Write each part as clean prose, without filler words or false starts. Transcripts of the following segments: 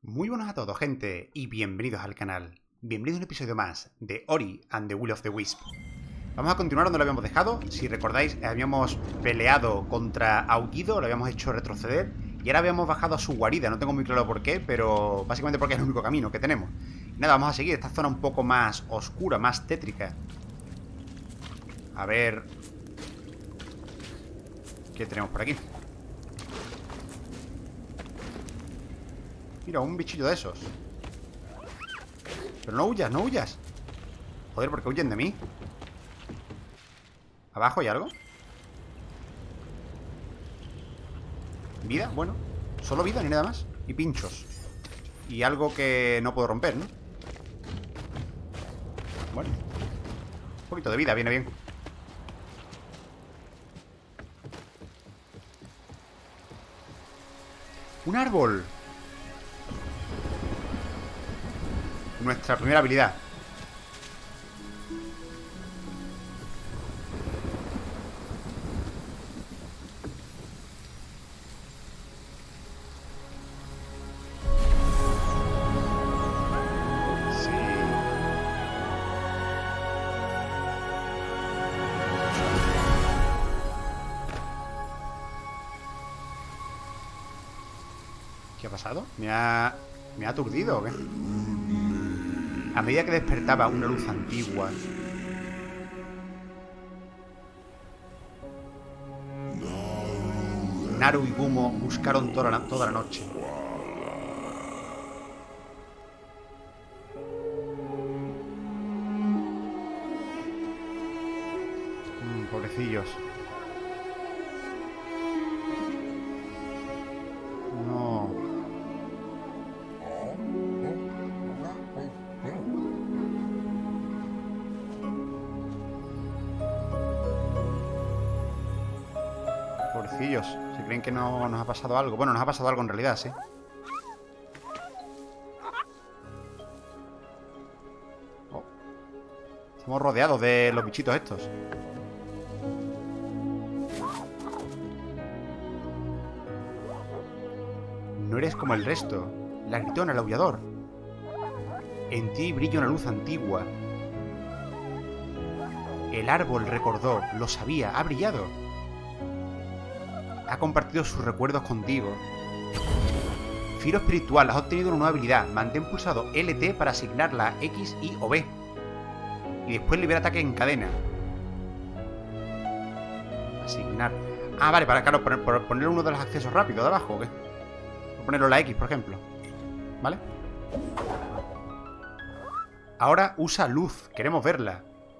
Muy buenas a todos, gente, y bienvenidos al canal. Bienvenidos a un episodio más de Ori and the Will of the Wisp. Vamos a continuar donde lo habíamos dejado. Si recordáis, habíamos peleado contra Aullido, lo habíamos hecho retroceder y ahora habíamos bajado a su guarida. No tengo muy claro por qué, pero básicamente porque es el único camino que tenemos. Y nada, vamos a seguir esta zona un poco más oscura, más tétrica. A ver... ¿qué tenemos por aquí? Mira, un bichillo de esos. Pero no huyas, no huyas. Joder, ¿por qué huyen de mí? ¿Abajo hay algo? ¿Vida? Bueno, solo vida, ni nada más. Y pinchos. Y algo que no puedo romper, ¿no? Bueno, un poquito de vida, viene bien. ¡Un árbol! Nuestra primera habilidad. Sí. ¿Qué ha pasado? ¿Me ha aturdido o qué? A medida que despertaba una luz antigua, Naru y Gumo buscaron toda la noche. Pobrecillos. No. Pobrecillos, se creen que no nos ha pasado algo. Bueno, nos ha pasado algo en realidad, sí. Oh. Estamos rodeados de los bichitos estos. No eres como el resto. La gritó el aullador. En ti brilla una luz antigua. El árbol recordó, lo sabía, ha brillado. Ha compartido sus recuerdos contigo. Firo espiritual, has obtenido una nueva habilidad. Mantén pulsado LT para asignarla a X, Y o B. Y después libera ataque en cadena. Asignar. Ah, vale, para claro, poner uno de los accesos rápidos de abajo, ¿o qué? Voy a ponerlo la X, por ejemplo. ¿Vale? Ahora usa luz. Queremos verla.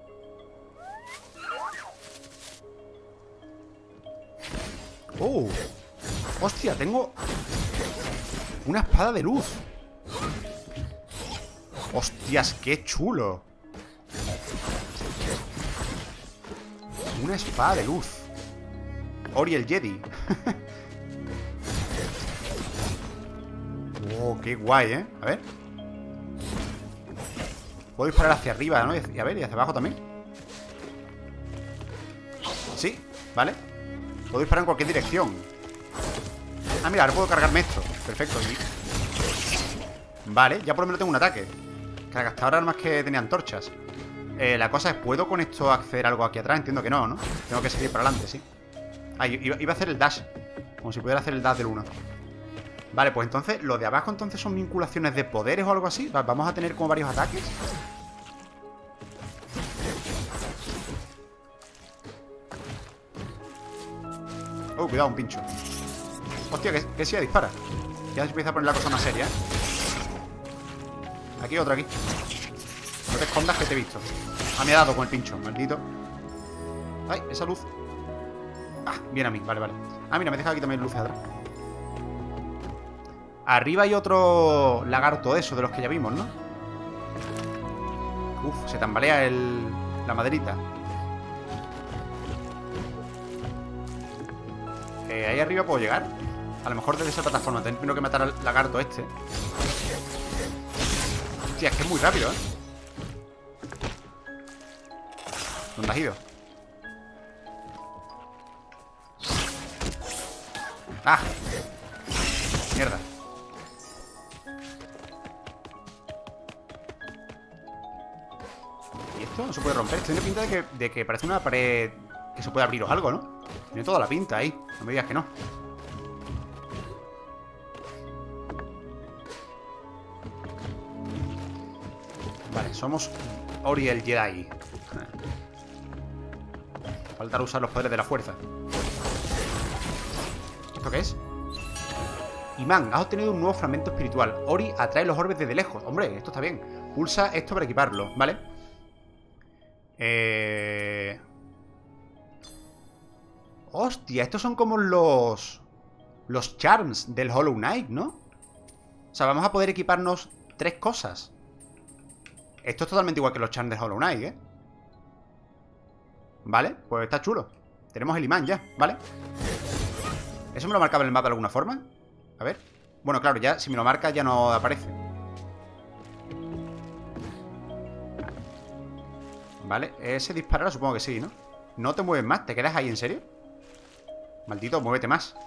¡Oh! ¡Hostia! Tengo una espada de luz. ¡Hostias! ¡Qué chulo! Una espada de luz. Ori el Jedi. ¡Oh! ¡Qué guay, eh! A ver. Puedo disparar hacia arriba, ¿no? Y a ver, y hacia abajo también. Sí, vale. Puedo disparar en cualquier dirección. Ah, mira, ahora puedo cargarme esto. Perfecto. Vale, ya por lo menos tengo un ataque. Que hasta ahora nada más que tenía antorchas. La cosa es, ¿puedo con esto hacer algo aquí atrás? Entiendo que no, ¿no? Tengo que seguir para adelante, sí. Ah, iba a hacer el dash. Como si pudiera hacer el dash del 1. Vale, pues entonces, lo de abajo entonces son vinculaciones de poderes o algo así. Vamos a tener como varios ataques. Oh, cuidado, un pincho. Hostia, que sí, dispara. Ya se empieza a poner la cosa más seria, ¿eh? Aquí otro, aquí. No te escondas que te he visto. Ah, me ha dado con el pincho, maldito. Ay, esa luz. Ah, viene a mí, vale, vale. Ah, mira, me deja aquí también luces atrás. Arriba hay otro lagarto de eso, de los que ya vimos, ¿no? Uf, se tambalea la maderita. Ahí arriba puedo llegar. A lo mejor desde esa plataforma. Tengo que matar al lagarto este. Hostia, es que es muy rápido, ¿eh? ¿Dónde has ido? ¡Ah! Mierda. esto no se puede romper. Esto tiene pinta de que parece una pared que se puede abrir o algo, ¿no? Tiene toda la pinta ahí. No me digas que no. Vale, somos Ori el Jedi. Falta usar los poderes de la fuerza. ¿Esto qué es? Imán, has obtenido un nuevo fragmento espiritual. Ori atrae los orbes desde lejos. Hombre, esto está bien. Pulsa esto para equiparlo, ¿vale? Hostia, estos son como los charms del Hollow Knight, ¿no? O sea, vamos a poder equiparnos 3 cosas. Esto es totalmente igual que los charms de Hollow Knight, ¿eh? Vale, pues está chulo. Tenemos el imán ya, ¿vale? ¿Eso me lo marcaba en el mapa de alguna forma? A ver. Bueno, claro, ya si me lo marca ya no aparece. Vale, ese disparar supongo que sí, ¿no? No te mueves más, ¿te quedas ahí en serio? Maldito, muévete más.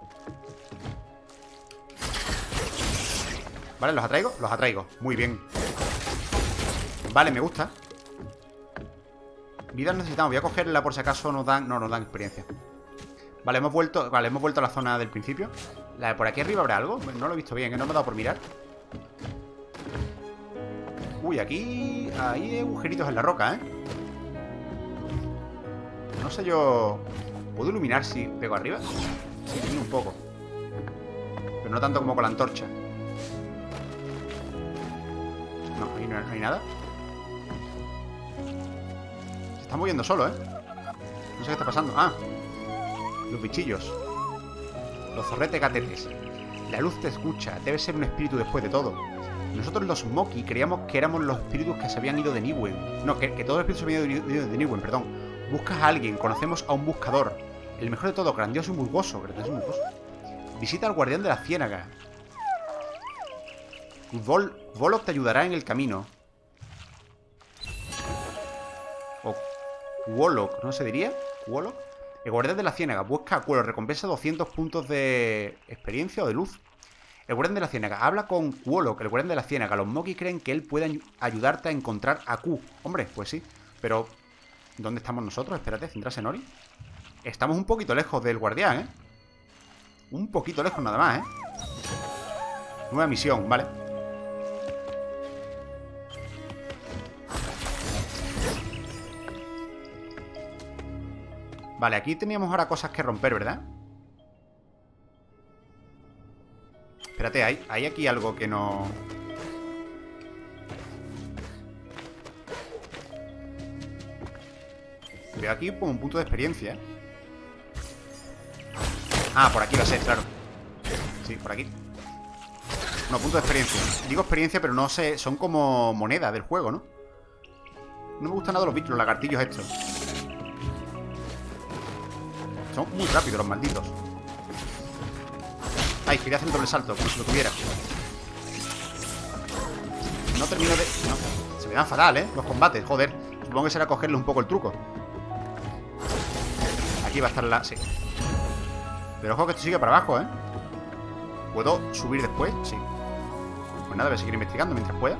Vale, ¿los atraigo? Los atraigo, muy bien. Vale, me gusta. Vidas necesitamos, voy a cogerla por si acaso nos dan... No, nos dan experiencia. Vale, hemos vuelto a la zona del principio. La de por aquí arriba habrá algo. No lo he visto bien, que no me he dado por mirar. Uy, aquí... Hay agujeritos en la roca, ¿eh? No sé yo... ¿Puedo iluminar si pego arriba? Sí, ilumino un poco. Pero no tanto como con la antorcha. No, ahí no hay nada. Se está moviendo solo, ¿eh? No sé qué está pasando. Ah, los bichillos. Los zorretes gatetes. La luz te escucha. Debe ser un espíritu después de todo. Nosotros los Moki creíamos que éramos los espíritus que se habían ido de Niwen. No, que todos los espíritus se habían ido de Niwen, perdón. Buscas a alguien. Conocemos a un buscador. El mejor de todo, grandioso y musgoso. Visita al guardián de la ciénaga. Volok te ayudará en el camino. O Wolok, ¿no se diría? Wolok. El guardián de la ciénaga. Busca a Cuelo. Recompensa 200 puntos de experiencia o de luz. El guardián de la ciénaga. Habla con Wolok, el guardián de la ciénaga. Los Moki creen que él puede ayudarte a encontrar a Q. Hombre, pues sí. Pero, ¿dónde estamos nosotros? Espérate, centrarse en Ori. Estamos un poquito lejos del guardián, ¿eh? Un poquito lejos nada más, ¿eh? Nueva misión, vale. Vale, aquí teníamos ahora cosas que romper, ¿verdad? Espérate, hay aquí algo que no... Veo aquí como un punto de experiencia, ¿eh? Ah, por aquí va a ser, claro. Sí, por aquí. No, punto de experiencia. Digo experiencia, pero no sé. Son como moneda del juego, ¿no? No me gustan nada los bichos, los lagartillos estos. Son muy rápidos los malditos. Ay, quería hacer un doble salto, como si lo tuviera. No termino de... No, se me dan fatal, ¿eh? Los combates, joder. Supongo que será cogerle un poco el truco. Aquí va a estar la... Sí. Pero ojo que esto sigue para abajo, ¿eh? ¿Puedo subir después? Sí. Pues nada, voy a seguir investigando mientras pueda.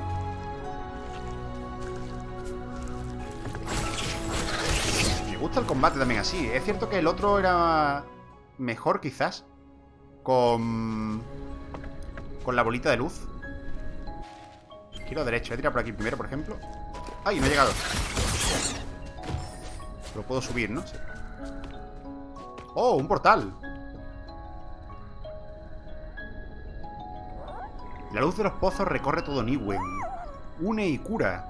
Me gusta el combate también así. Es cierto que el otro era mejor, quizás. Con la bolita de luz. Giro derecho. Voy a tirar por aquí primero, por ejemplo. ¡Ay, no he llegado! Pero puedo subir, ¿no? Sí. ¡Oh, un portal! La luz de los pozos recorre todo Niwen. Une y cura.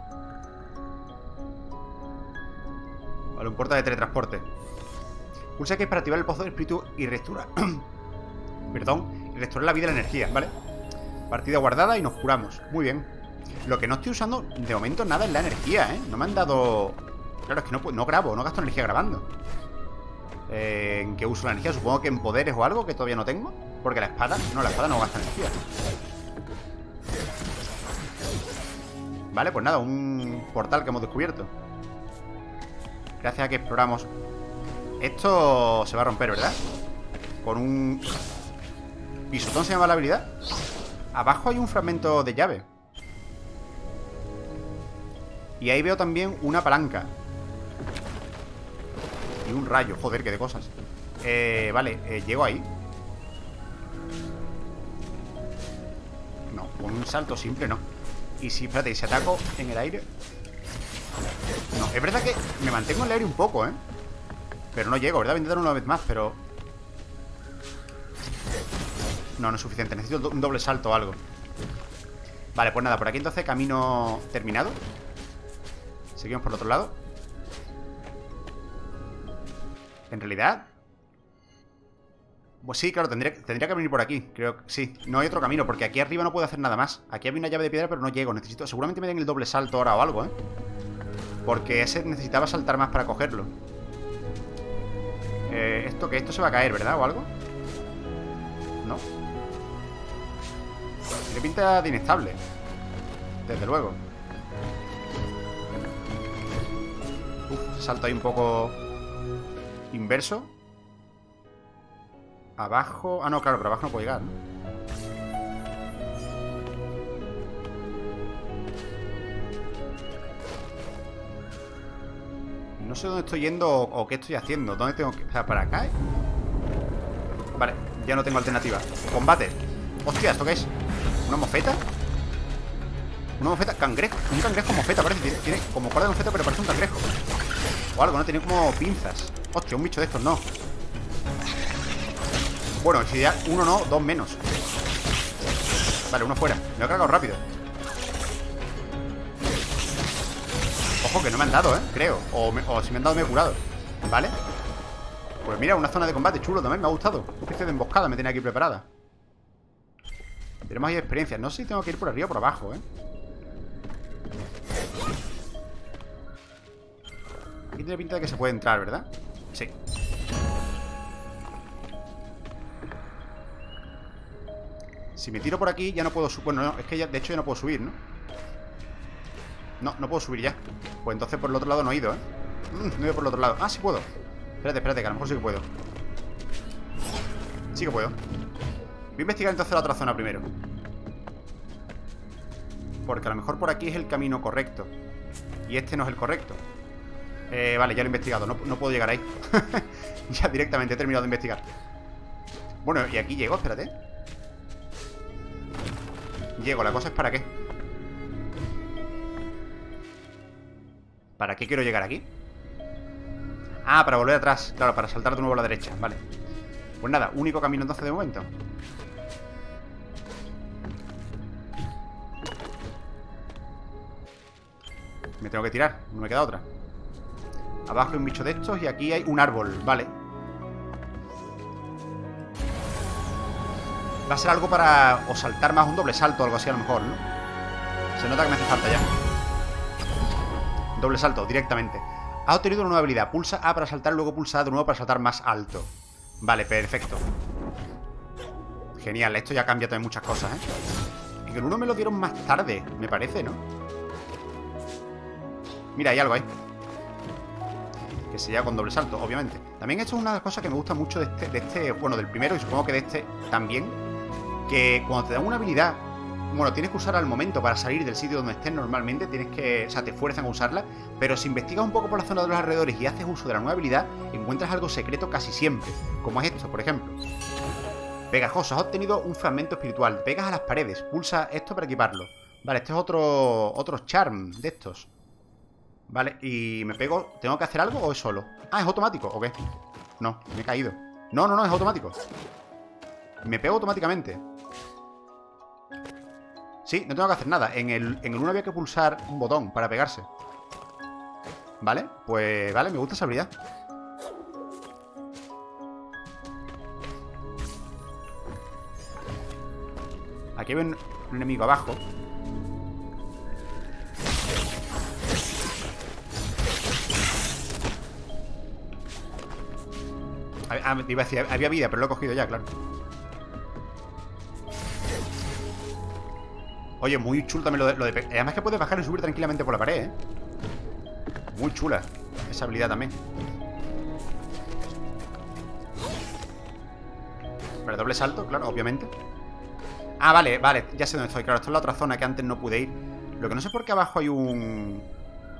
Vale, un portal de teletransporte. Pulsa X para activar el pozo del espíritu y restaurar. Perdón, y restaurar la vida y la energía, ¿vale? Partida guardada y nos curamos. Muy bien. Lo que no estoy usando de momento nada es la energía, ¿eh? No me han dado... Claro, es que no grabo, no gasto energía grabando. ¿En qué uso la energía? Supongo que en poderes o algo que todavía no tengo. Porque la espada... No, la espada no gasta energía. Vale, pues nada, un portal que hemos descubierto. Gracias a que exploramos. Esto se va a romper, ¿verdad? Con un... ¿Pisotón se llama la habilidad? Abajo hay un fragmento de llave. Y ahí veo también una palanca. Y un rayo, joder, qué de cosas. Vale, llego ahí. No, con un salto simple no. Y si, espérate, ¿y si ataco en el aire? No, es verdad que me mantengo en el aire un poco, ¿eh? Pero no llego, ¿verdad? Voy a intentar una vez más, pero... No, no es suficiente, necesito un doble salto o algo. Vale, pues nada, por aquí entonces camino terminado. Seguimos por el otro lado. En realidad... Pues sí, claro, tendría que venir por aquí. Creo que sí, no hay otro camino, porque aquí arriba no puedo hacer nada más. Aquí había una llave de piedra, pero no llego. Necesito, seguramente me den el doble salto ahora o algo, ¿eh? Porque ese necesitaba saltar más para cogerlo. Esto se va a caer, ¿verdad? ¿O algo? No. Tiene pinta de inestable. Desde luego. Uf, salto ahí un poco inverso. Abajo... Ah, no, claro, pero abajo no puedo llegar, ¿no? No sé dónde estoy yendo o qué estoy haciendo. ¿Dónde tengo que...? O sea, ¿para acá? Vale, ya no tengo alternativa. Combate. Hostia, ¿esto qué es? ¿Una mofeta? Una mofeta, cangrejo. Un cangrejo mofeta, parece. Tiene como cola de mofeta, pero parece un cangrejo. O algo, ¿no? Tiene como pinzas. Hostia, un bicho de estos, no. Bueno, si ya uno no, dos menos. Vale, uno fuera. Me lo he cargado rápido. Ojo, que no me han dado, creo. O si me han dado me he curado. Vale. Pues mira, una zona de combate chulo también, me ha gustado. Una especie de emboscada me tiene aquí preparada. Tenemos ahí experiencia. No sé si tengo que ir por arriba o por abajo, Aquí tiene pinta de que se puede entrar, ¿verdad? Sí. Si me tiro por aquí ya no puedo subir. Bueno, no, es que ya, de hecho ya no puedo subir, ¿no? No puedo subir ya. Pues entonces por el otro lado no he ido, no he ido por el otro lado. Ah, sí puedo. Espérate, que a lo mejor sí que puedo. Sí que puedo. Voy a investigar entonces la otra zona primero. Porque a lo mejor por aquí es el camino correcto. Y este no es el correcto. Vale, ya lo he investigado. No puedo llegar ahí. Ya directamente he terminado de investigar. Bueno, y aquí llego, espérate. Llego, la cosa es ¿para qué? ¿Para qué quiero llegar aquí? Ah, para volver atrás. Claro, para saltar de nuevo a la derecha, vale. Pues nada, único camino entonces de momento. Me tengo que tirar, no me queda otra. Abajo hay un bicho de estos y aquí hay un árbol, vale. Va a ser algo para o saltar más, un doble salto o algo así a lo mejor, ¿no? Se nota que me hace falta ya. Doble salto, directamente. Ha obtenido una nueva habilidad. Pulsa A para saltar, luego pulsa A de nuevo para saltar más alto. Vale, perfecto. Genial, esto ya cambia también muchas cosas, En el 1 me lo dieron más tarde, me parece, ¿no? Mira, hay algo ahí. Que se lleva con doble salto, obviamente. También esto es una de las cosas que me gusta mucho de este, bueno, del primero y supongo que de este también. Que cuando te dan una habilidad, bueno, tienes que usarla al momento para salir del sitio donde estés normalmente. Tienes que, o sea, te fuerzan a usarla. Pero si investigas un poco por la zona de los alrededores y haces uso de la nueva habilidad, encuentras algo secreto casi siempre. Como es esto, por ejemplo. Pegajoso, has obtenido un fragmento espiritual. Pegas a las paredes, pulsa esto para equiparlo. Vale, este es otro charm de estos. Vale, y me pego. ¿Tengo que hacer algo o es solo? Ah, ¿es automático o qué? No, me he caído. No, es automático. Me pego automáticamente. Sí, no tengo que hacer nada. En el 1 había que pulsar un botón para pegarse. Vale, pues vale, me gusta esa habilidad. Aquí hay un enemigo abajo. Te iba a decir, había vida, pero lo he cogido ya, claro. Oye, muy chulo también lo de... Además que puedes bajar y subir tranquilamente por la pared, Muy chula esa habilidad también. Vale, doble salto, claro, obviamente. Ah, vale, ya sé dónde estoy. Claro, esto es la otra zona que antes no pude ir. Lo que no sé por qué abajo hay un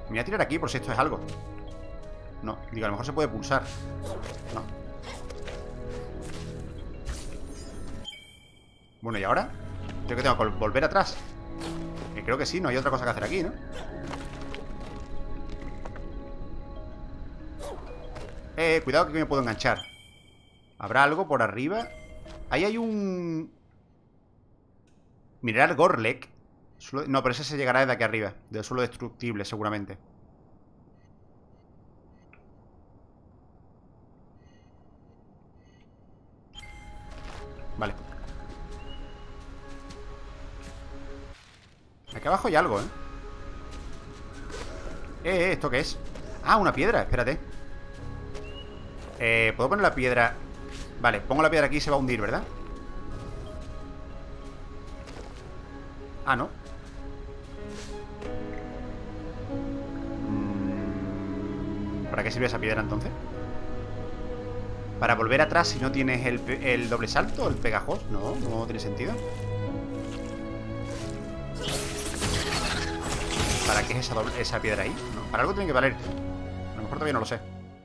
Me voy a tirar aquí por si esto es algo. No, digo, a lo mejor se puede pulsar. No. Bueno, ¿y ahora? ¿Yo qué tengo que volver atrás? Creo que sí, no hay otra cosa que hacer aquí, ¿no? Cuidado que me puedo enganchar. ¿Habrá algo por arriba? Ahí hay un... Mineral Gorlek. No, pero ese se llegará desde aquí arriba. Del suelo destructible, seguramente. Vale. Aquí abajo hay algo, ¿esto qué es? Ah, una piedra, espérate. ¿Puedo poner la piedra? Vale, pongo la piedra aquí y se va a hundir, ¿verdad? Ah, no. ¿Para qué sirve esa piedra entonces? ¿Para volver atrás si no tienes el doble salto? ¿El pegajos? No, no tiene sentido. ¿Para qué es esa piedra ahí? No, para algo tiene que valer. A lo mejor todavía no lo sé.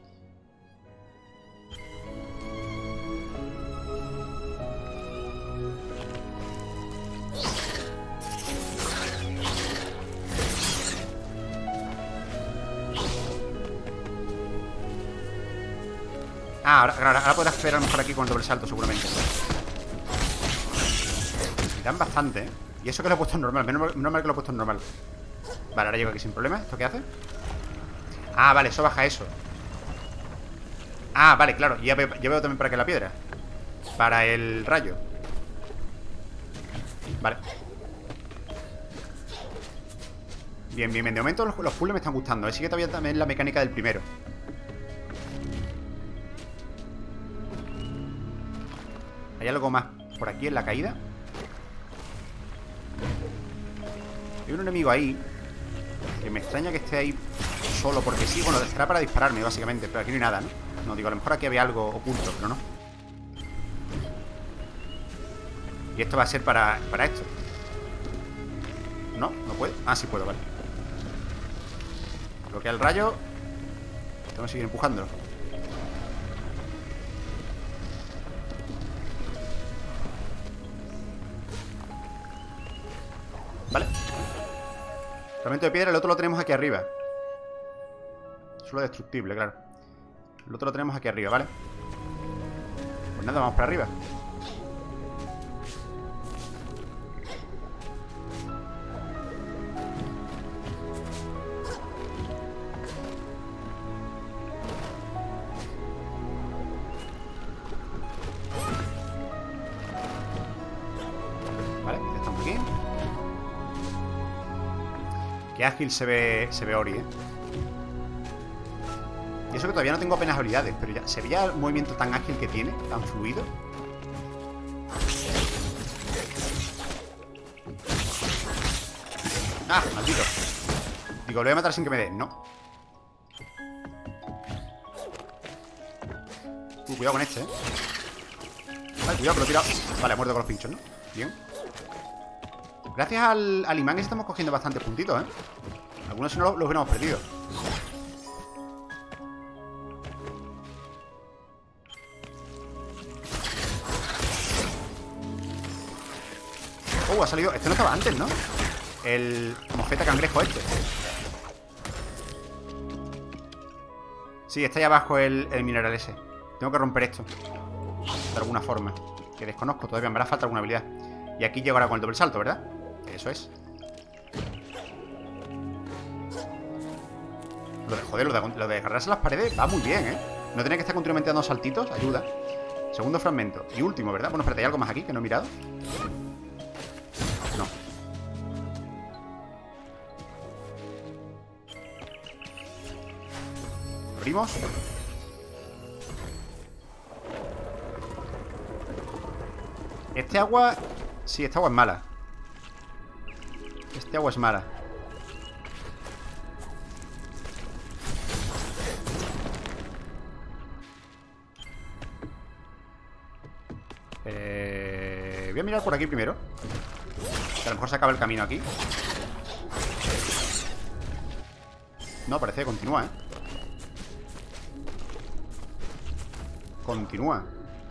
Ah, ahora podrás hacer a lo mejor aquí con el doble salto, seguramente. Me dan bastante, ¿eh? Y eso que lo he puesto en normal. Menos mal que lo he puesto en normal. Vale, ahora llego aquí sin problema. ¿Esto qué hace? Ah, vale, eso baja eso. Ah, vale, claro. Ya veo también para qué la piedra. Para el rayo. Vale. Bien, bien, bien. De momento los puzzles me están gustando. Sigue todavía también la mecánica del primero. ¿Hay algo más por aquí en la caída? Hay un enemigo ahí que me extraña que esté ahí solo porque sí. Bueno, estará para dispararme básicamente. Pero aquí no hay nada, ¿no? No, digo, a lo mejor aquí había algo oculto, pero no. Y esto va a ser para esto. ¿No? ¿No puedo? Ah, sí puedo, vale. Bloquea el rayo. Tengo que seguir empujándolo. Vale. Fragmento de piedra, el otro lo tenemos aquí arriba. Solo destructible, claro. El otro lo tenemos aquí arriba, ¿vale? Pues nada, vamos para arriba. Vale, ya estamos aquí. Qué ágil se ve Ori, ¿eh? Y eso que todavía no tengo apenas habilidades, pero ya se veía el movimiento tan ágil que tiene, tan fluido. ¡Ah, maldito! Digo, lo voy a matar sin que me dé. No. Cuidado con este, Vale, cuidado que lo he tirado. Vale, muerto con los pinchos, ¿no? Bien. Gracias al imán estamos cogiendo bastantes puntitos, Algunos si no los hubiéramos perdido. Ha salido... Este no estaba antes, ¿no? El mosqueta cangrejo este. Sí, está ahí abajo el mineral ese. Tengo que romper esto de alguna forma, que desconozco todavía. Me hará falta alguna habilidad. Y aquí llego ahora con el doble salto, ¿verdad? Eso es. Joder, lo de agarrarse a las paredes va muy bien, No tener que estar continuamente dando saltitos, ayuda. Segundo fragmento. Y último, ¿verdad? Bueno, espérate, ¿hay algo más aquí que no he mirado? No. Abrimos. Este agua... Sí, esta agua es mala. Este agua es mala. Voy a mirar por aquí primero. Que a lo mejor se acaba el camino aquí. No, parece que continúa, ¿eh? Continúa.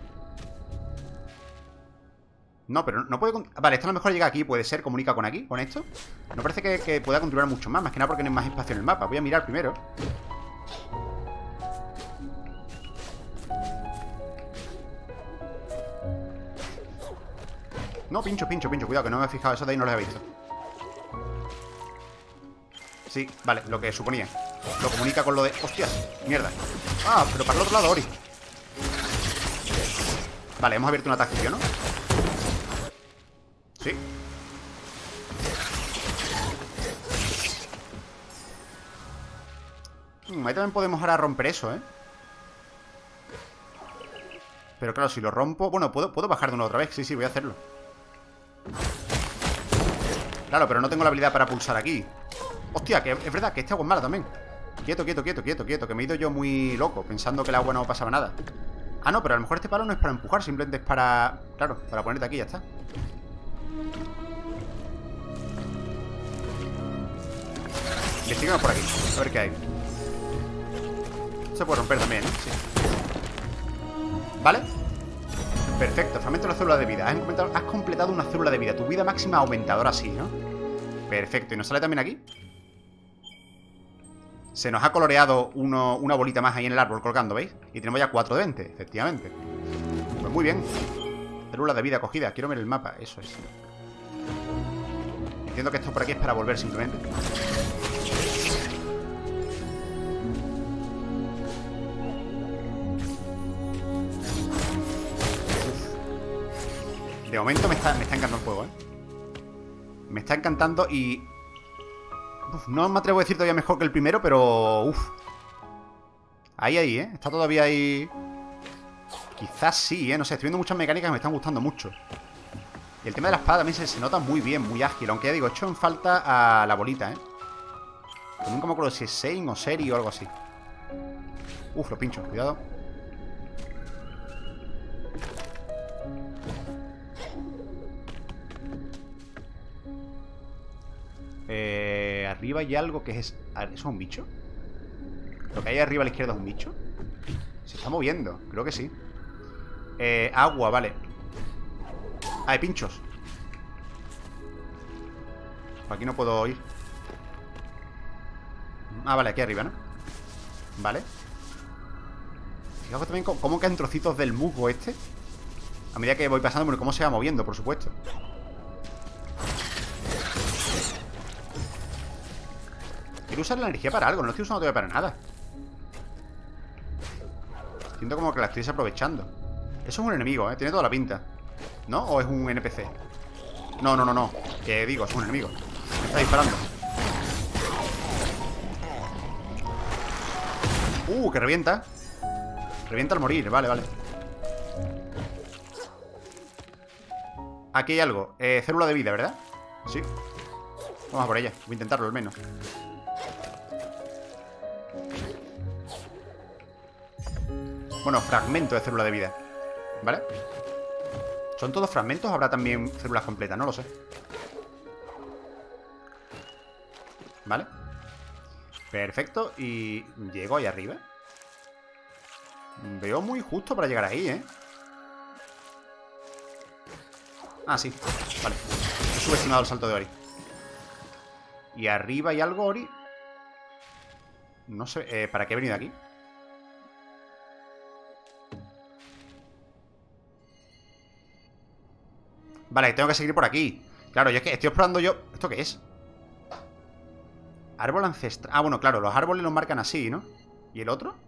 No, pero no puede... Vale, esto a lo mejor llega aquí, puede ser, comunica con aquí, con esto. No parece que pueda continuar mucho más, más que nada porque no hay más espacio en el mapa. Voy a mirar primero. No, pincho, cuidado, que no me he fijado, eso de ahí no lo he visto. Sí, vale, lo que suponía. Lo comunica con lo de... ¡Hostias! Mierda. Ah, pero para el otro lado, Ori. Vale, hemos abierto un ataque, ¿no? Sí. Ahí también podemos ahora romper eso, ¿eh? Pero claro, si lo rompo... Bueno, ¿puedo bajar de uno otra vez? Sí, voy a hacerlo. Claro, pero no tengo la habilidad para pulsar aquí. Hostia, que es verdad que este agua es mala también. Quieto, que me he ido yo muy loco, pensando que el agua no pasaba nada. Ah, no, pero a lo mejor este palo no es para empujar, simplemente es para... Claro, para ponerte aquí, ya está. Investigamos por aquí, a ver qué hay. Se puede romper también, ¿eh? Sí. ¿Vale? Perfecto, fragmento de la célula de vida. Has completado una célula de vida. Tu vida máxima ha aumentado, ahora sí, ¿no? Perfecto, ¿y nos sale también aquí? Se nos ha coloreado una bolita más ahí en el árbol colgando, ¿veis? Y tenemos ya 4 de 20, efectivamente. Pues muy bien. Célula de vida cogida. Quiero ver el mapa, eso es. Entiendo que esto por aquí es para volver simplemente. De momento me está encantando el juego, ¿eh? Me está encantando y... no me atrevo a decir todavía mejor que el primero, pero... Uf. Ahí, ¿eh? Está todavía ahí... Quizás sí, ¿eh? No sé, estoy viendo muchas mecánicas que me están gustando mucho. Y el tema de la espada también se nota muy bien, muy ágil. Aunque ya digo, he hecho en falta a la bolita, ¿eh? Pero nunca me acuerdo si es Sein o Seri o algo así. Uf, lo pincho, cuidado. Arriba hay algo que es... ¿Eso es un bicho? ¿Lo que hay arriba a la izquierda es un bicho? Se está moviendo, creo que sí. Agua, vale. Ah, hay pinchos. Por aquí no puedo ir. Ah, vale, aquí arriba, ¿no? Vale. Fijaos también cómo caen trocitos del musgo este. A medida que voy pasando, bueno, cómo se va moviendo, por supuesto. Quiero usar la energía para algo, no lo estoy usando todavía para nada. Siento como que la estoy desaprovechando. Eso es un enemigo, ¿eh? Tiene toda la pinta. ¿No? ¿O es un NPC? No. Que digo, es un enemigo. Me está disparando. Que revienta. Revienta al morir, vale. Aquí hay algo. Célula de vida, ¿verdad? Sí. Vamos a por ella. Voy a intentarlo al menos. Bueno, fragmento de célula de vida. ¿Vale? ¿Son todos fragmentos? ¿Habrá también células completas? No lo sé. ¿Vale? Perfecto. Y... ¿llego ahí arriba? Veo muy justo para llegar ahí, ¿eh? Ah, sí. Vale. He subestimado el salto de Ori. ¿Y arriba hay algo, Ori? No sé. ¿Para qué he venido aquí? Vale, tengo que seguir por aquí. Claro, yo es que estoy explorando yo... ¿Esto qué es? Árbol ancestral. Ah, bueno, claro, los árboles los marcan así, ¿no? ¿Y el otro?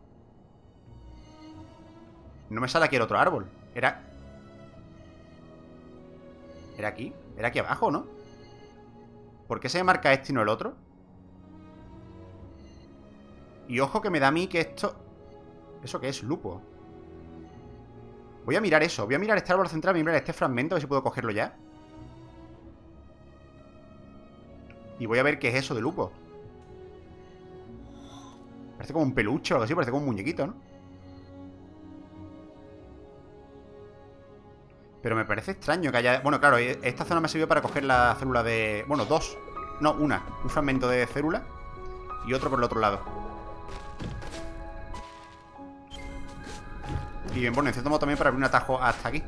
No me sale aquí el otro árbol. ¿Era aquí? ¿Era aquí abajo, no? ¿Por qué se marca este y no el otro? Y ojo que me da a mí que esto... ¿Eso qué es? Lupo. Voy a mirar eso. Voy a mirar este árbol central. Voy a mirar este fragmento. A ver si puedo cogerlo ya. Y voy a ver qué es eso de lupo. Parece como un peluche o algo así. Parece como un muñequito, ¿no? Pero me parece extraño que haya... Bueno, claro, esta zona me ha servido para coger la célula de... Bueno, 2. No, una. Un fragmento de célula. Y otro por el otro lado. Y bien, bueno, necesito también para abrir un atajo hasta aquí.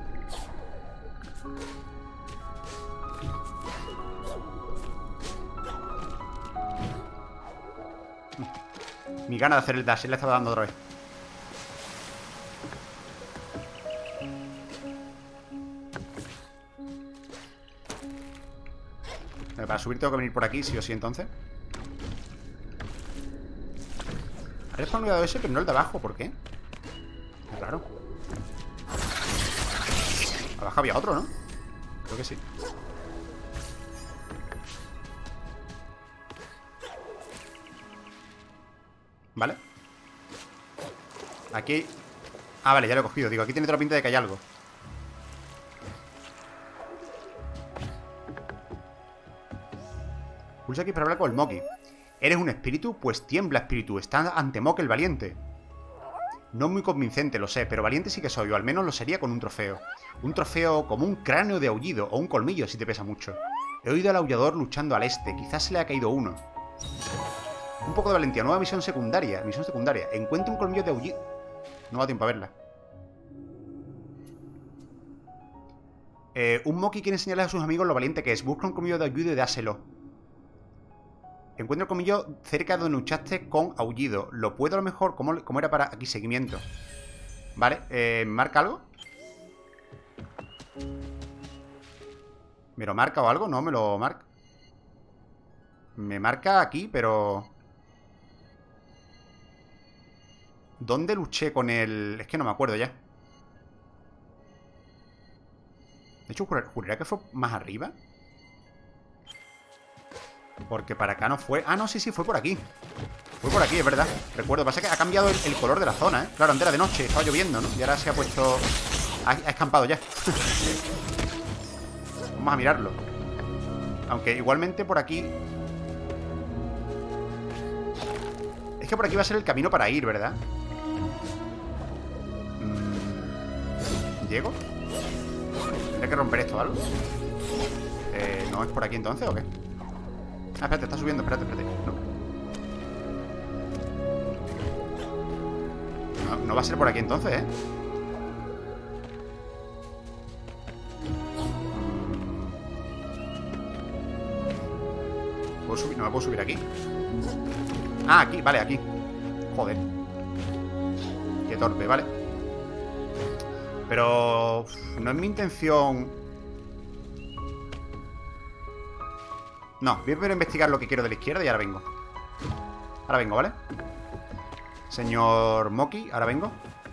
Mi gana de hacer el dash, le estaba dando otra vez. Para subir tengo que venir por aquí, sí o sí, entonces. Habría spawnado ese, pero no el de abajo, ¿por qué? Es raro. Abajo había otro, ¿no? Creo que sí. Vale. Aquí... Ah, vale, ya lo he cogido. Digo, aquí tiene toda la pinta de que hay algo. Pulsa aquí para hablar con el Moki. ¿Eres un espíritu? Pues tiembla, espíritu. Está ante Moki el valiente. No muy convincente, lo sé, pero valiente sí que soy, o al menos lo sería con un trofeo. Un trofeo como un cráneo de aullido, o un colmillo si te pesa mucho. He oído al aullador luchando al este, quizás se le ha caído uno. Un poco de valentía, nueva misión secundaria. Misión secundaria. Encuentra un colmillo de aullido. No va tiempo a verla. Un Moki quiere enseñarles a sus amigos lo valiente que es. Busca un colmillo de aullido y dáselo. Encuentra el colmillo cerca de donde luchaste con aullido. Lo puedo a lo mejor... ¿Cómo era para...? Aquí, seguimiento. Vale, ¿marca algo? ¿Me lo marca o algo? No, me lo marca. Me marca aquí, pero... ¿Dónde luché con el...? Es que no me acuerdo ya. De hecho, juraría que fue más arriba. Porque para acá no fue... Ah, no, sí, fue por aquí. Fue por aquí, es verdad. Recuerdo, pasa que ha cambiado el color de la zona, ¿eh? Claro, antes era de noche, estaba lloviendo, ¿no? Y ahora se ha puesto... Ha escampado ya. Vamos a mirarlo. Aunque igualmente por aquí... Es que por aquí va a ser el camino para ir, ¿verdad? ¿Llego? ¿Tendré que romper esto o algo? ¿No es por aquí entonces o qué? Ah, espérate, está subiendo, espérate. No va a ser por aquí entonces, ¿eh? ¿Puedo subir? No me puedo subir aquí. Ah, aquí, vale, aquí. Joder. Qué torpe, vale. Pero... no es mi intención... No, voy a primero investigar lo que quiero de la izquierda y ahora vengo. Ahora vengo, ¿vale? Señor Moki, ahora vengo.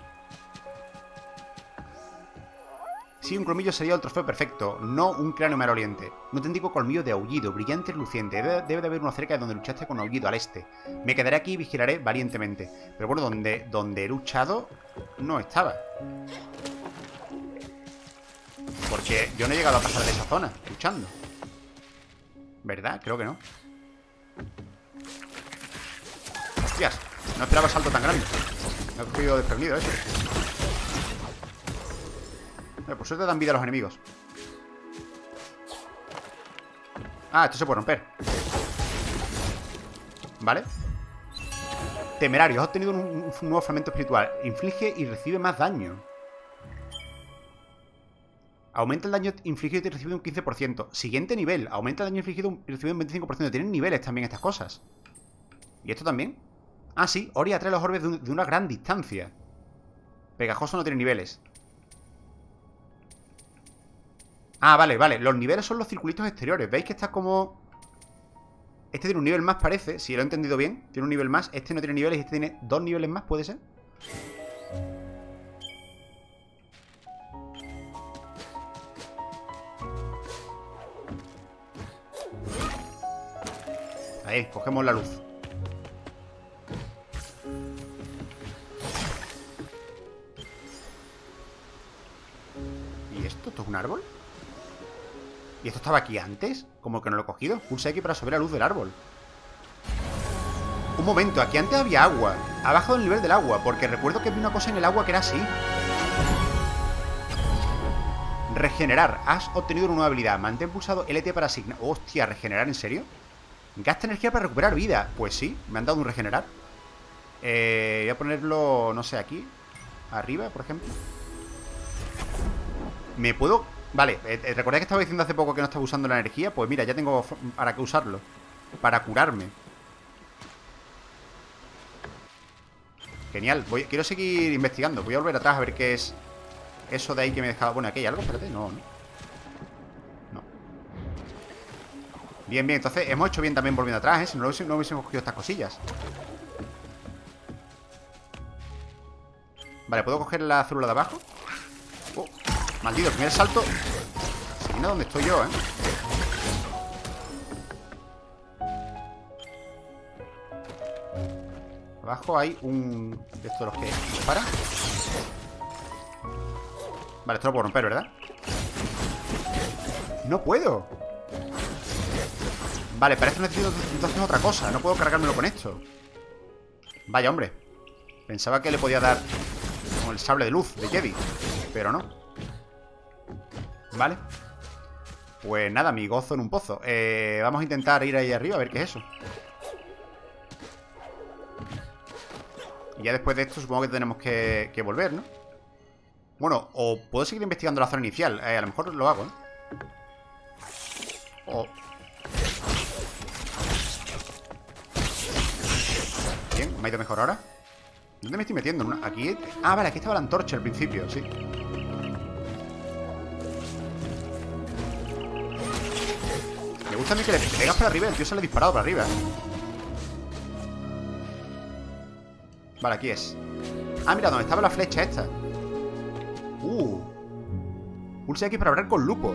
Sí, un colmillo sería el trofeo perfecto, no un cráneo maloliente. Un auténtico colmillo de aullido, brillante y reluciente. Debe de haber uno cerca de donde luchaste con aullido, al este. Me quedaré aquí y vigilaré valientemente. Pero bueno, donde he luchado no estaba. Porque yo no he llegado a pasar de esa zona, luchando. ¿Verdad? Creo que no. Hostias, no esperaba salto tan grande. Me he cogido desprevenido eso. Por suerte dan vida a los enemigos. Ah, esto se puede romper. Vale. Temerario, has obtenido un nuevo fragmento espiritual. Inflige y recibe más daño. Aumenta el daño infligido y recibe un 15%. Siguiente nivel. Aumenta el daño infligido y recibe un 25%. Tienen niveles también estas cosas. ¿Y esto también? Ah, sí. Ori atrae los orbes de una gran distancia. Pegajoso no tiene niveles. Ah, vale. Los niveles son los circulitos exteriores. ¿Veis que está como... Este tiene un nivel más, parece. Si lo he entendido bien. Tiene un nivel más. Este no tiene niveles y este tiene 2 niveles más, ¿puede ser? Ahí, cogemos la luz. ¿Y esto? ¿Esto es un árbol? ¿Y esto estaba aquí antes? Como que no lo he cogido. Pulsa X para subir la luz del árbol. Un momento, aquí antes había agua. Ha bajado el nivel del agua, porque recuerdo que vi una cosa en el agua que era así. Regenerar. Has obtenido una nueva habilidad. Mantén pulsado LT para asignar... Hostia, ¿regenerar en serio? Gasta energía para recuperar vida. Pues sí, me han dado un regenerar. Voy a ponerlo, no sé, aquí arriba, por ejemplo. Me puedo... Vale, recordé que estaba diciendo hace poco que no estaba usando la energía. Pues mira, ya tengo para qué usarlo. Para curarme. Genial, quiero seguir investigando. Voy a volver atrás a ver qué es eso de ahí que me dejaba. Bueno, aquí hay algo, espérate, no. Bien, bien, entonces hemos hecho bien también volviendo atrás, ¿eh? Si no hubiésemos cogido estas cosillas. Vale, ¿puedo coger la célula de abajo? Oh, maldito, el primer salto. Se viene donde estoy yo, ¿eh? Abajo hay un... de estos de los que dispara. Vale, esto lo puedo romper, ¿verdad? ¡No puedo! Vale, para esto necesito entonces otra cosa. No puedo cargármelo con esto. Vaya, hombre. Pensaba que le podía dar como el sable de luz de Jedi, pero no. Vale. Pues nada, mi gozo en un pozo. Vamos a intentar ir ahí arriba a ver qué es eso. Y ya después de esto supongo que tenemos que volver, ¿no? Bueno, o puedo seguir investigando la zona inicial. A lo mejor lo hago, ¿no? O... Bien, me ha ido mejor ahora. ¿Dónde me estoy metiendo? Aquí... Ah, vale, aquí estaba la antorcha al principio, sí. Me gusta a mí que le pegas para arriba y el tío se le ha disparado para arriba. Vale, aquí es. Ah, mira, donde estaba la flecha esta. Pulse aquí para hablar con Lupo.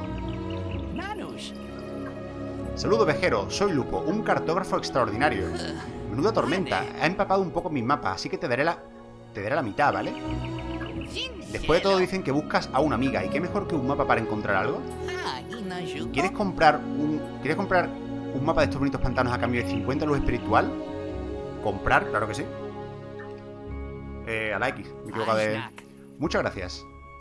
Saludo, viajero. Soy Lupo, un cartógrafo extraordinario. Menuda tormenta. Ha empapado un poco mis mapas, así que te daré la mitad, ¿vale? Después de todo dicen que buscas a una amiga. ¿Y qué mejor que un mapa para encontrar algo? ¿Quieres comprar un mapa de estos bonitos pantanos a cambio de 50 luz espiritual? ¿Comprar? Claro que sí. A la X. Me he equivocado de... Muchas gracias.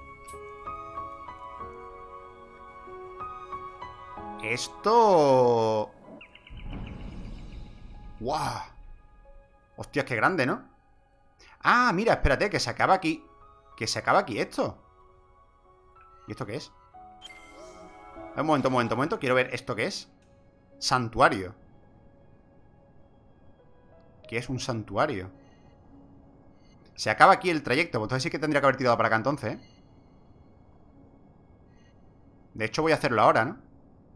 Esto... ¡Guau! Hostias, qué grande, ¿no? Ah, mira, espérate, que se acaba aquí. Que se acaba aquí esto. ¿Y esto qué es? Un momento. Quiero ver esto qué es. Santuario. ¿Qué es un santuario? Se acaba aquí el trayecto. Pues entonces sí que tendría que haber tirado para acá entonces, ¿eh? De hecho voy a hacerlo ahora, ¿no?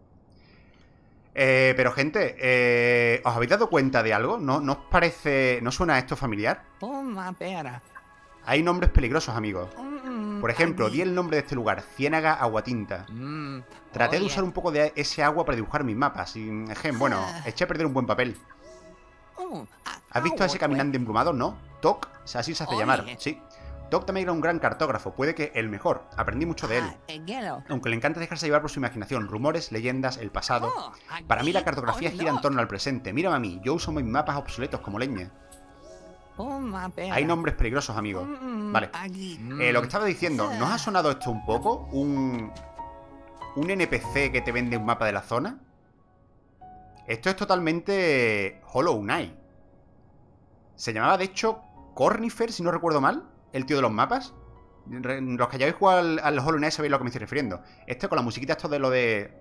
Pero gente, ¿os habéis dado cuenta de algo? ¿No os parece... ¿No suena esto familiar? Hay nombres peligrosos, amigos. Por ejemplo, di el nombre de este lugar, Ciénaga Aguatinta. Traté de usar un poco de ese agua para dibujar mis mapas y, bueno, eché a perder un buen papel. ¿Has visto a ese caminante embrumado? ¿No? Tok, así se hace llamar, sí. Tok también era un gran cartógrafo, puede que el mejor. Aprendí mucho de él. Aunque le encanta dejarse llevar por su imaginación, rumores, leyendas, el pasado. Para mí la cartografía gira en torno al presente. Mírame a mí, yo uso mis mapas obsoletos como leña. Hay nombres peligrosos, amigos. Vale. Lo que estaba diciendo, ¿nos ha sonado esto un poco? ¿Un NPC que te vende un mapa de la zona? Esto es totalmente Hollow Knight. Se llamaba, de hecho, Cornifer, si no recuerdo mal, el tío de los mapas. Los que hayáis jugado al Hollow Knight sabéis a lo que me estoy refiriendo. Este con la musiquita, esto de lo de...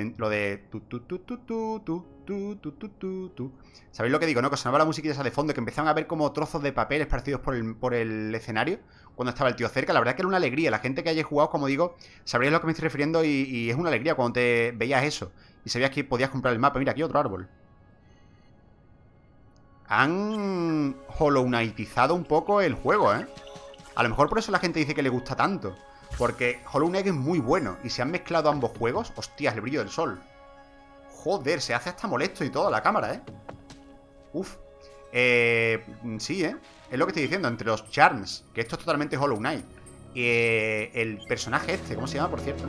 ¿Sabéis lo que digo, no? Que sonaba la musiquita esa de fondo, que empezaban a ver como trozos de papel esparcidos por el escenario cuando estaba el tío cerca. La verdad es que era una alegría. La gente que haya jugado, como digo, sabréis a lo que me estoy refiriendo y es una alegría cuando te veías eso y sabías que podías comprar el mapa. Mira, aquí otro árbol. Han Hollow Knightizado un poco el juego, ¿eh? A lo mejor por eso la gente dice que le gusta tanto. Porque Hollow Knight es muy bueno. Y se han mezclado ambos juegos. Hostias, el brillo del sol. Joder, se hace hasta molesto y todo la cámara, ¿eh? Uf. Sí, ¿eh? Es lo que estoy diciendo, entre los charms. Que esto es totalmente Hollow Knight. El personaje este, ¿cómo se llama, por cierto?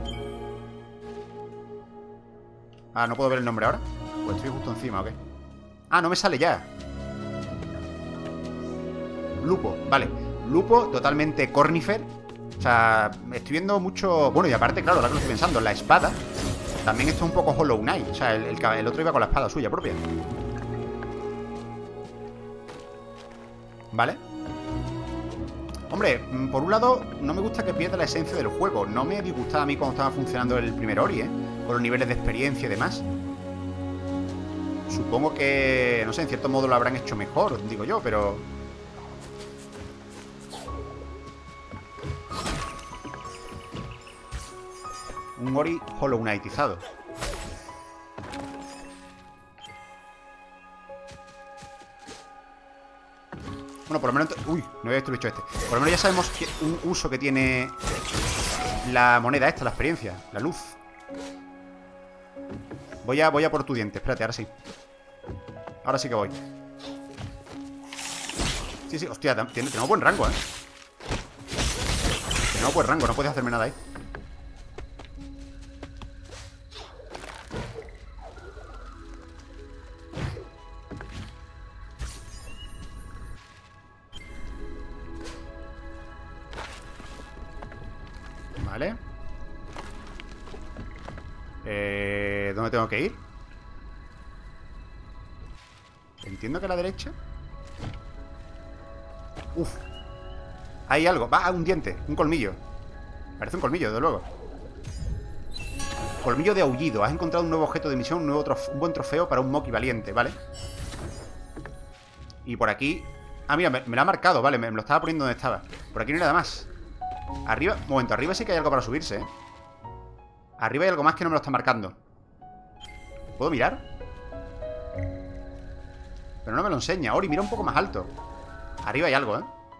Ah, ¿no puedo ver el nombre ahora? Pues estoy justo encima, ¿o qué? Ah, no me sale ya. Lupo, vale. Lupo, totalmente Cornifer. O sea, estoy viendo mucho... Bueno, y aparte, claro, ahora que lo estoy pensando, la espada. También esto es un poco Hollow Knight. O sea, el otro iba con la espada suya propia. ¿Vale? Hombre, por un lado, no me gusta que pierda la esencia del juego. No me disgustaba a mí cuando estaba funcionando el primer Ori, ¿eh? Con los niveles de experiencia y demás. Supongo que, no sé, en cierto modo lo habrán hecho mejor, digo yo, pero... Un Ori Hollow Knightizado. Bueno, por lo menos... Uy, no había visto el bicho este. Por lo menos ya sabemos un uso que tiene la moneda esta, la experiencia, la luz. Voy a por tu diente, espérate, ahora sí. Ahora sí que voy. Sí, sí, hostia, tenemos buen rango, Tenemos buen rango, no puedes hacerme nada ahí. Vale. ¿Dónde tengo que ir? Entiendo que a la derecha. Uf. Hay algo. Va, un diente, un colmillo. Parece un colmillo, desde luego. Colmillo de aullido. Has encontrado un nuevo objeto de misión, un buen trofeo para un Moki valiente, ¿vale? Y por aquí... Ah, mira, me lo ha marcado, vale, me lo estaba poniendo donde estaba. Por aquí no hay nada más. Arriba, un momento, arriba sí que hay algo para subirse, ¿eh? Arriba hay algo más que no me lo está marcando. ¿Puedo mirar? Pero no me lo enseña. Ori, mira un poco más alto. Arriba hay algo, ¿eh?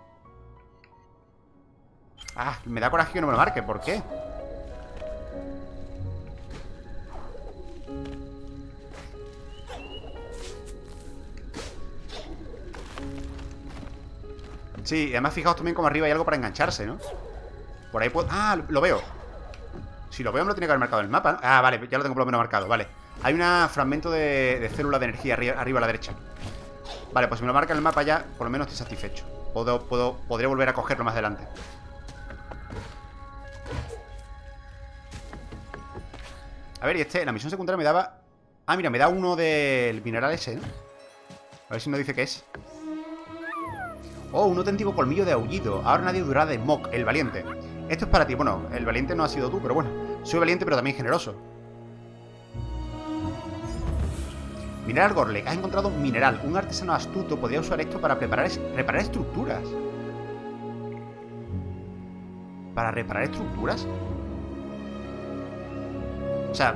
Ah, me da coraje que no me lo marque. ¿Por qué? Sí, además fijaos también como arriba hay algo para engancharse, ¿no? Por ahí puedo... Ah, lo veo. Si lo veo me lo tiene que haber marcado en el mapa, ¿no? Ah, vale, ya lo tengo por lo menos marcado, vale. Hay un fragmento de célula de energía arriba a la derecha. Vale, pues si me lo marca en el mapa ya, por lo menos estoy satisfecho. Podré volver a cogerlo más adelante. A ver, y la misión secundaria me daba... Ah, mira, me da uno del mineral ese, ¿no? A ver si nos dice qué es. Oh, un auténtico colmillo de aullido. Ahora nadie durará de Mok, el valiente. Esto es para ti. Bueno, el valiente no ha sido tú, pero bueno. Soy valiente, pero también generoso. Mineral Gorlek. Has encontrado un mineral. Un artesano astuto podría usar esto para reparar estructuras. ¿Para reparar estructuras? O sea...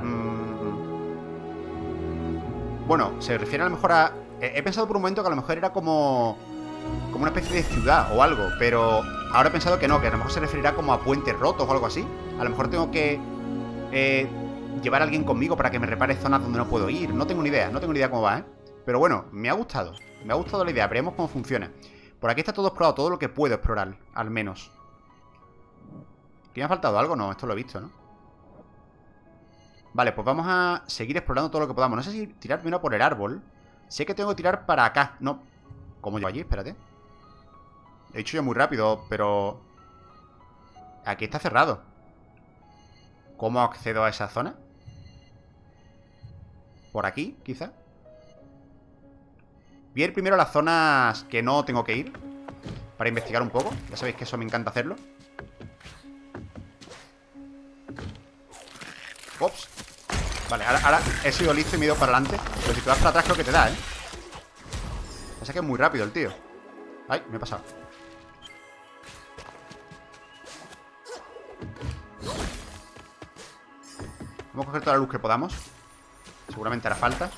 Bueno, se refiere a lo mejor a... He pensado por un momento que a lo mejor era como una especie de ciudad o algo, pero ahora he pensado que no, que a lo mejor se referirá como a puentes rotos o algo así. A lo mejor tengo que llevar a alguien conmigo para que me repare zonas donde no puedo ir. No tengo ni idea cómo va, ¿eh? Pero bueno, me ha gustado la idea, veremos cómo funciona. Por aquí está todo explorado, todo lo que puedo explorar, al menos. ¿Que me ha faltado algo? No, esto lo he visto, ¿no? Vale, pues vamos a seguir explorando todo lo que podamos. No sé si tirar primero por el árbol. Sé que tengo que tirar para acá. No, ¿cómo llevo allí? Espérate. He dicho yo muy rápido, pero... Aquí está cerrado. ¿Cómo accedo a esa zona? ¿Por aquí, quizá? Voy a ir primero a las zonas que no tengo que ir, para investigar un poco. Ya sabéis que eso me encanta hacerlo. Ops. Vale, ahora he sido listo y me he ido para adelante. Pero si te vas para atrás creo que te da, ¿eh? Pasa que es muy rápido el tío. Ay, me he pasado. Vamos a coger toda la luz que podamos. Seguramente hará falta.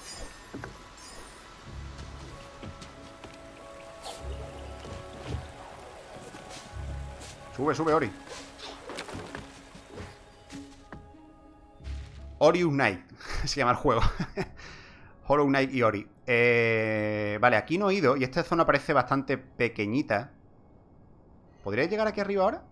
Sube, sube, Ori. Ori Knight se llama el juego. Hollow Knight y Ori. Vale, aquí no he ido. Y esta zona parece bastante pequeñita. ¿Podría llegar aquí arriba ahora?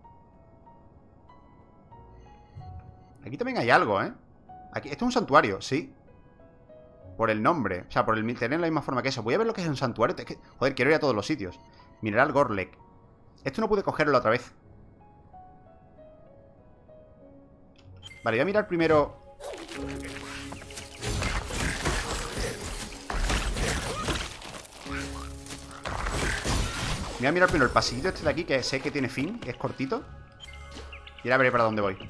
Aquí también hay algo, ¿eh? Aquí, esto es un santuario, sí. Por el nombre. O sea, por el tener la misma forma que eso. Voy a ver lo que es un santuario. Es que, joder, quiero ir a todos los sitios. Mineral Gorlek. Esto no pude cogerlo otra vez. Vale, voy a mirar primero Voy a mirar primero el pasillito este de aquí, que sé que tiene fin, que es cortito. Y ahora veré para dónde voy.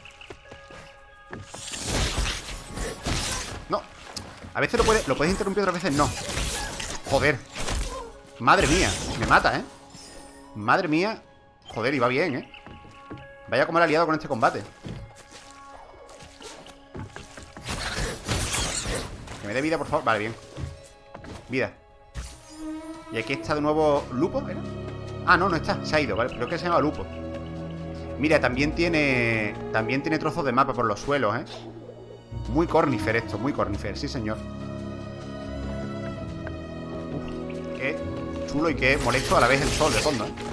No. A veces lo puedes interrumpir, otras veces no. Joder. Madre mía. Me mata, ¿eh? Madre mía. Joder, y va bien, ¿eh? Vaya como el aliado con este combate. Que me dé vida, por favor. Vale, bien. Vida. Y aquí está de nuevo Lupo, ¿era? Ah, no, no está. Se ha ido, ¿vale? Creo que se llama Lupo. Mira, también tiene trozos de mapa por los suelos, ¿eh? Muy cornífer esto, muy cornífer, sí señor. Uf, qué chulo y qué molesto a la vez el sol de fondo, ¿eh?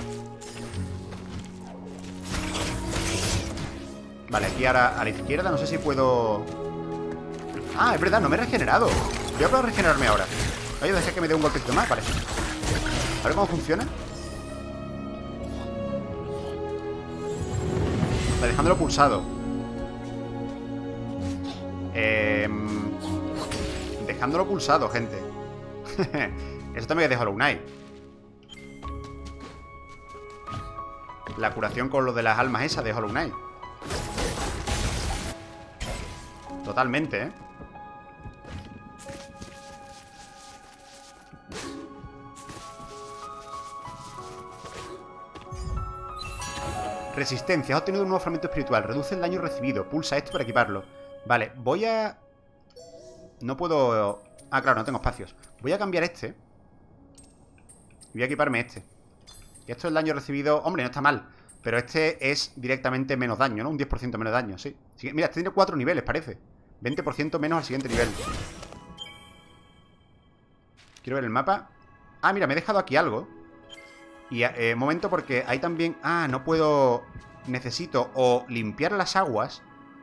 Vale, aquí ahora a la izquierda, no sé si puedo... Ah, es verdad, no me he regenerado. Voy a probar a regenerarme ahora. Voy a dejar que me dé un golpecito más, vale. A ver cómo funciona. Vale, dejándolo pulsado. Dejándolo pulsado, gente. Eso también es de Hollow Knight. La curación con lo de las almas esas de Hollow Knight. Totalmente, ¿eh? Resistencia. Has obtenido un nuevo fragmento espiritual. Reduce el daño recibido. Pulsa esto para equiparlo. Vale, voy a... No puedo... Ah, claro, no tengo espacios. Voy a cambiar este. Y voy a equiparme este. Y esto es el daño recibido... Hombre, no está mal. Pero este es directamente menos daño, ¿no? Un 10% menos daño, sí. Mira, este tiene 4 niveles, parece. 20% menos al siguiente nivel. Quiero ver el mapa. Ah, mira, me he dejado aquí algo. Y un momento, porque hay también... Ah, no puedo... Necesito o limpiar las aguas,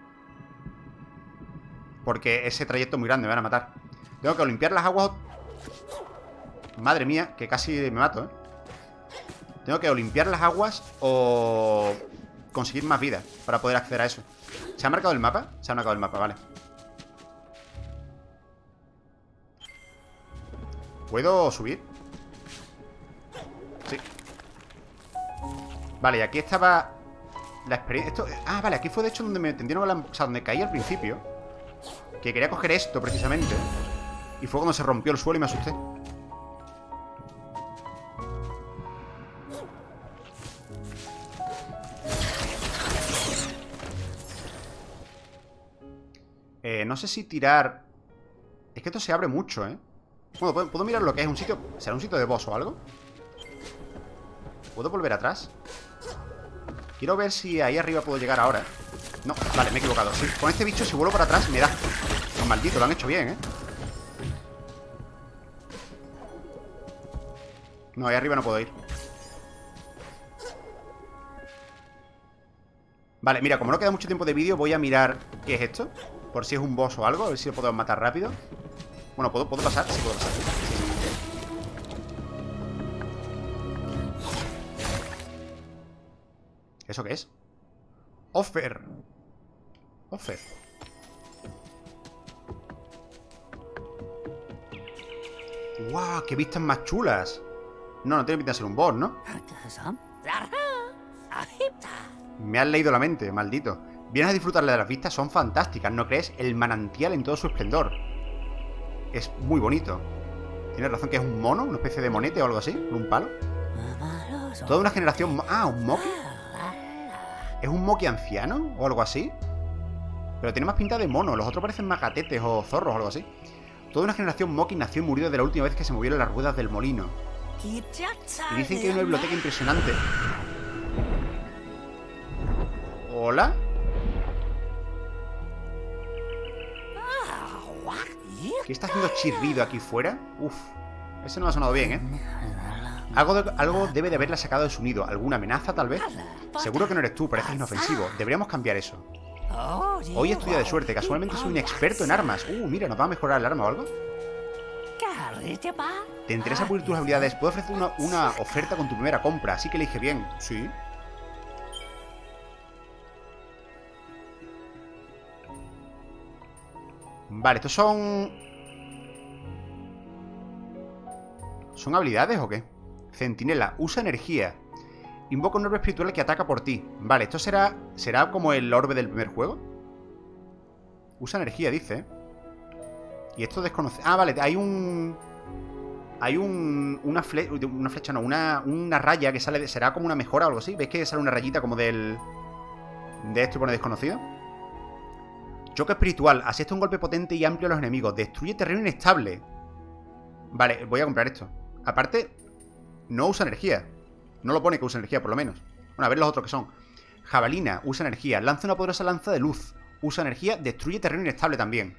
porque ese trayecto es muy grande, me van a matar. Tengo que limpiar las aguas. Madre mía, que casi me mato, ¿eh? Tengo que o limpiar las aguas o conseguir más vida para poder acceder a eso. ¿Se ha marcado el mapa? Se ha marcado el mapa, vale. ¿Puedo subir? Sí. Vale, y aquí estaba la experiencia... Ah, vale, aquí fue de hecho donde me tendieron la... O sea, donde caí al principio. Que quería coger esto, precisamente. Y fue cuando se rompió el suelo y me asusté. No sé si tirar... Es que esto se abre mucho, ¿eh? Bueno, ¿puedo mirar lo que es un sitio? ¿Será un sitio de boss o algo? ¿Puedo volver atrás? Quiero ver si ahí arriba puedo llegar ahora. No, vale, me he equivocado. Sí, con este bicho si vuelvo para atrás me da. Los malditos, lo han hecho bien, ¿eh? No, ahí arriba no puedo ir. Vale, mira, como no queda mucho tiempo de vídeo, voy a mirar qué es esto. Por si es un boss o algo, a ver si lo puedo matar rápido. Bueno, ¿puedo pasar? Sí, puedo pasar. ¿Eso qué es? Offer. Offer. ¡Guau! ¡Qué vistas más chulas! No, no tiene pinta de ser un boss, ¿no? Me has leído la mente, maldito. Vienes a disfrutarle de las vistas, son fantásticas, ¿no crees? El manantial en todo su esplendor. Es muy bonito. Tienes razón que es un mono, una especie de monete o algo así, con un palo. Toda una generación... Ah, ¿un Moki? ¿Es un Moki anciano o algo así? Pero tiene más pinta de mono, los otros parecen más gatetes o zorros o algo así. Toda una generación Moki nació y murió de la última vez que se movieron las ruedas del molino. Y dicen que hay una biblioteca impresionante. ¿Hola? ¿Qué está haciendo chirrido aquí fuera? Uf, ese no me ha sonado bien, ¿eh? Algo debe de haberla sacado de su nido. ¿Alguna amenaza, tal vez? Seguro que no eres tú, pareces inofensivo. Deberíamos cambiar eso. Hoy es tu día de suerte. Casualmente soy un experto en armas. Mira, ¿nos va a mejorar el arma o algo? ¿Te interesa pulir tus habilidades? Puedo ofrecer una oferta con tu primera compra, así que elige bien. Sí. Vale, estos son... ¿Son habilidades o qué? Centinela, usa energía. Invoca un orbe espiritual que ataca por ti. Vale, esto será como el orbe del primer juego. Usa energía, dice. Y esto desconoce... Ah, vale, hay una flecha, no, una raya que sale... ¿Será como una mejora o algo así? ¿Veis que sale una rayita como del... de esto pone desconocido? Choque espiritual. Asesta un golpe potente y amplio a los enemigos. Destruye terreno inestable. Vale, voy a comprar esto. Aparte, no usa energía. No lo pone que usa energía, por lo menos. Bueno, a ver los otros que son. Jabalina, usa energía. Lanza una poderosa lanza de luz. Usa energía. Destruye terreno inestable también.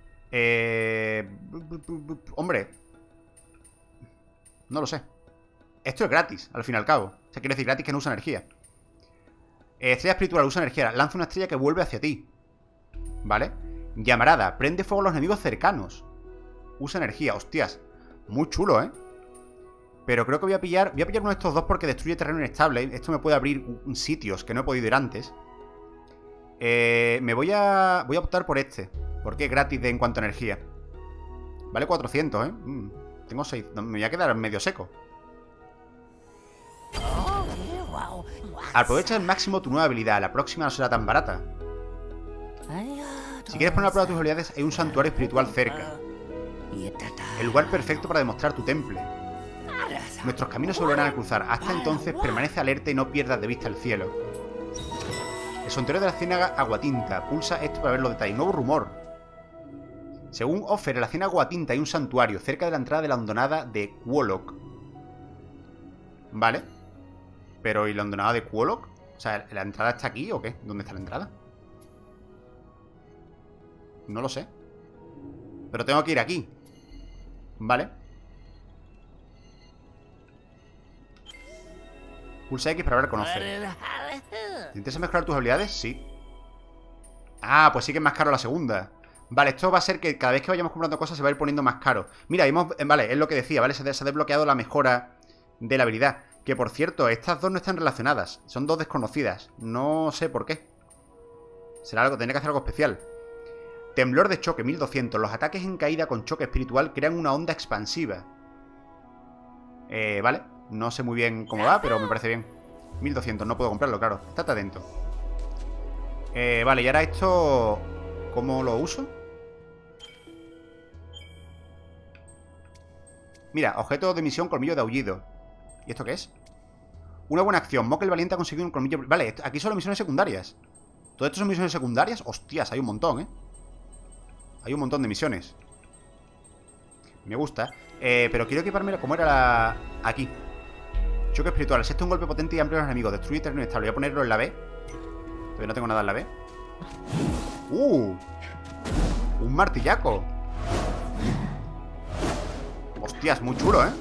Hombre. No lo sé. Esto es gratis, al fin y al cabo. O sea, quiere decir gratis que no usa energía. Estrella espiritual, usa energía. Lanza una estrella que vuelve hacia ti. ¿Vale? Llamarada, prende fuego a los enemigos cercanos. Usa energía, hostias. Muy chulo, ¿eh? Pero creo que voy a pillar uno de estos dos porque destruye terreno inestable. Esto me puede abrir sitios que no he podido ir antes. Voy a optar por este, porque es gratis en cuanto a energía. Vale 400, ¿eh? Tengo 6. Me voy a quedar medio seco. Aprovecha al máximo tu nueva habilidad. La próxima no será tan barata. Si quieres poner a prueba tus habilidades, hay un santuario espiritual cerca. El lugar perfecto para demostrar tu temple. Nuestros caminos se volverán a cruzar. Hasta entonces, permanece alerta y no pierdas de vista el cielo. El santuario de la ciénaga Aguatinta. Pulsa esto para ver los detalles. Nuevo rumor. Según Offer, en la ciénaga Aguatinta hay un santuario cerca de la entrada de la hondonada de Quolok. Vale. Pero ¿y la hondonada de Quolok? O sea, ¿la entrada está aquí o qué? ¿Dónde está la entrada? No lo sé. Pero tengo que ir aquí. Vale. Pulsa X para hablar con Offer. ¿Te interesa mejorar tus habilidades? Sí. Ah, pues sí que es más caro la segunda. Vale, esto va a ser que cada vez que vayamos comprando cosas se va a ir poniendo más caro. Mira, vale, es lo que decía, ¿vale? Se ha desbloqueado la mejora de la habilidad. Que por cierto, estas dos no están relacionadas. Son dos desconocidas. No sé por qué. Será algo, tendré que hacer algo especial. Temblor de choque, 1200. Los ataques en caída con choque espiritual crean una onda expansiva. Vale. No sé muy bien cómo va, pero me parece bien. 1200, no puedo comprarlo, claro. Estate atento. Vale, y ahora esto... ¿Cómo lo uso? Mira, objeto de misión, colmillo de aullido. ¿Y esto qué es? Una buena acción. Mock el valiente ha conseguido un colmillo... Vale, aquí son misiones secundarias. ¿Todo esto son misiones secundarias? Hostias, hay un montón, ¿eh? Hay un montón de misiones. Me gusta. Pero quiero equiparme como era la... Aquí. Choque espiritual. Asesta un golpe potente y amplio a los enemigos. Destruye terreno inestable. Voy a ponerlo en la B. Todavía no tengo nada en la B. Un martillaco. Hostias, muy chulo, ¿eh?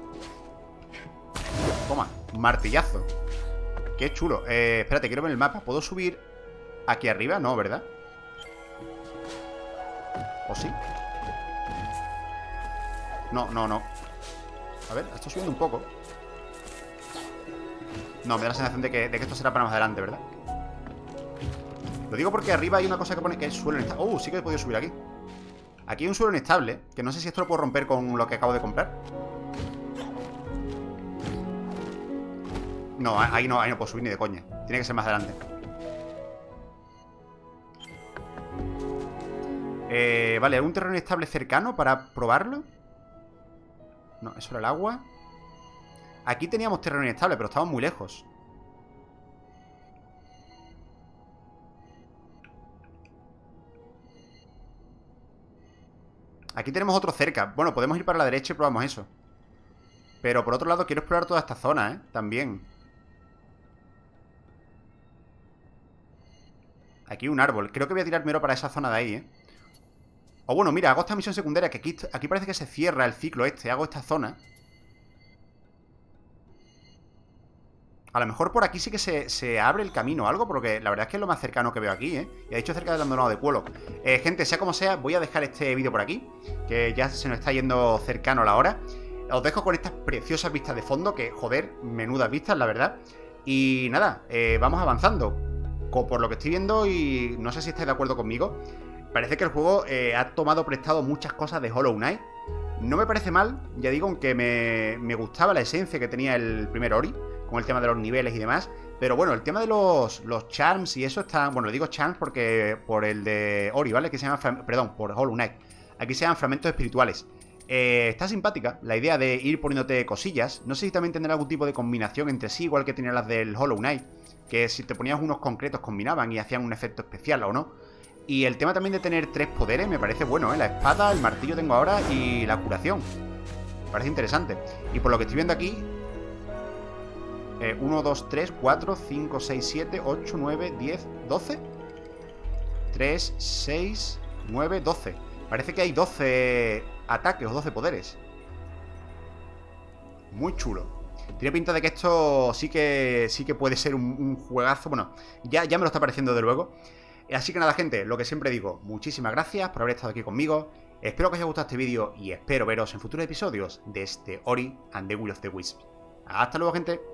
Toma, un martillazo. Qué chulo. Espérate, quiero ver el mapa. ¿Puedo subir aquí arriba? No, ¿verdad? ¿O sí? No. A ver, estoy subiendo un poco. No, me da la sensación de que esto será para más adelante, ¿verdad? Lo digo porque arriba hay una cosa que pone que es suelo inestable. Sí que he podido subir aquí. Aquí hay un suelo inestable, que no sé si esto lo puedo romper con lo que acabo de comprar. No, ahí no puedo subir ni de coña. Tiene que ser más adelante. Vale, ¿algún terreno inestable cercano para probarlo? No, eso era el agua. Aquí teníamos terreno inestable, pero estábamos muy lejos. Aquí tenemos otro cerca. Bueno, podemos ir para la derecha y probamos eso. Pero por otro lado quiero explorar toda esta zona, ¿eh? También. Aquí un árbol. Creo que voy a tirar mero para esa zona de ahí, ¿eh? O bueno, mira, hago esta misión secundaria. Que aquí parece que se cierra el ciclo este. Hago esta zona. A lo mejor por aquí sí que se abre el camino o algo, porque la verdad es que es lo más cercano que veo aquí, ¿eh? Y de hecho cerca del abandonado de Quolok. Gente, sea como sea, voy a dejar este vídeo por aquí, que ya se nos está yendo cercano la hora. Os dejo con estas preciosas vistas de fondo, que, joder, menudas vistas, la verdad. Y nada, vamos avanzando. Por lo que estoy viendo, y no sé si estáis de acuerdo conmigo, parece que el juego ha tomado prestado muchas cosas de Hollow Knight. No me parece mal, ya digo, aunque me gustaba la esencia que tenía el primer Ori, con el tema de los niveles y demás. Pero bueno, el tema de los charms y eso está... Bueno, digo charms porque por el de Ori, ¿vale? Que se llama... Perdón, por Hollow Knight. Aquí se llaman fragmentos espirituales. Está simpática la idea de ir poniéndote cosillas. No sé si también tendrá algún tipo de combinación entre sí, igual que tenía las del Hollow Knight, que si te ponías unos concretos combinaban y hacían un efecto especial o no. Y el tema también de tener 3 poderes me parece bueno, ¿eh? La espada, el martillo tengo ahora y la curación. Me parece interesante. Y por lo que estoy viendo aquí... 1, 2, 3, 4, 5, 6, 7, 8, 9, 10, 12. 3, 6, 9, 12. Parece que hay 12 ataques o 12 poderes. Muy chulo. Tiene pinta de que esto sí que puede ser un juegazo. Bueno, ya me lo está pareciendo de luego. Así que nada, gente, lo que siempre digo, muchísimas gracias por haber estado aquí conmigo. Espero que os haya gustado este vídeo y espero veros en futuros episodios de este Ori and the Will of the Wisps. Hasta luego, gente.